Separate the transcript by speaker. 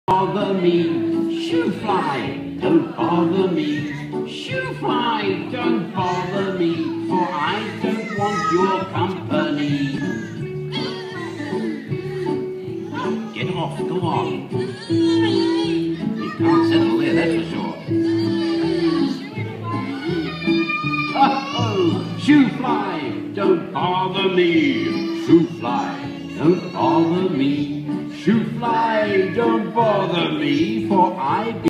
Speaker 1: bother me. Shoo fly, don't bother me. Shoo fly, don't bother me, for I don't want your company. Get off, go on. You can't settle there, that's for sure. Oh, shoo fly, don't bother me. Shoo fly, don't bother me. Shoo fly, don't bother me, for I